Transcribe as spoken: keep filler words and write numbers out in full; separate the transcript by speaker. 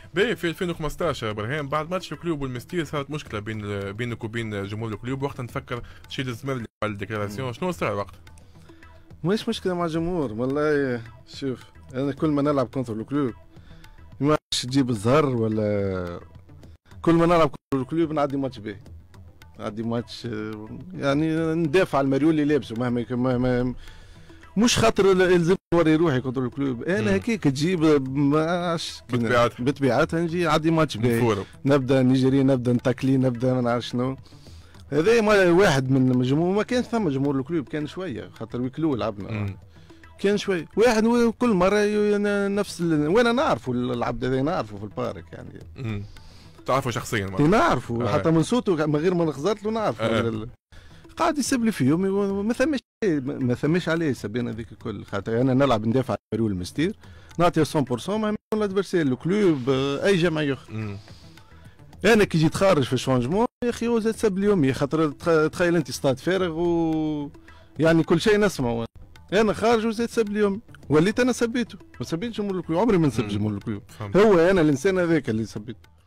Speaker 1: باهي في ألفين وخمسطاش ابراهيم بعد ماتش الكلوب والمستير صارت مشكله بين بينك وبين جمهور الكلوب، وقتها نتفكر تشيل الزمالك على الديكلاراسيون، شنو صار وقتها؟
Speaker 2: مش مشكله مع الجمهور والله. شوف انا كل ما نلعب كونتر الكلوب ما تجيب الزهر، ولا كل ما نلعب كونتر الكلوب نعدي ماتش باهي، نعدي ماتش يعني ندافع على المريول اللي لابسه مهما مهما مش خاطر الزم نوري روحي كونتر الكلوب، انا هكاك تجيب ما
Speaker 1: بطبيعتها
Speaker 2: بطبيعتها نجي نعدي ماتش باهي، نبدا نجري نبدا نتاكلي نبدا ما نعرف شنو. هذا واحد من الجمهور، ما كان ثم جمهور الكلوب كان شويه خاطر ويكلو لعبنا مم. كان شويه واحد كل مره نفس ال... وانا نعرفه العبد هذا نعرفه في البارك يعني
Speaker 1: امم تعرفه شخصيا
Speaker 2: نعرفه آه. حتى من صوته من غير ما نخزرت له نعرفه آه. قاعد يسب لي فيهم ما ثماش ما ثماش عليه سبين هذيك الكل، خاطر انا نلعب ندافع على الفريق المستير نعطي مية بالمية ما الادفيرسير الكلوب اي جماعه اخرى. انا كي جيت خارج في الشونجمون يا اخي وزاد سب اليومي، خاطر تخيل انت استاد فارغ و يعني كل شيء نسمعه، انا خارج وزاد سب اليومي وليت انا سبيته ما سبيتش جمهور الكلوب، عمري ما نسب جمهور الكلوب، هو انا الانسان هذاك اللي سبيته.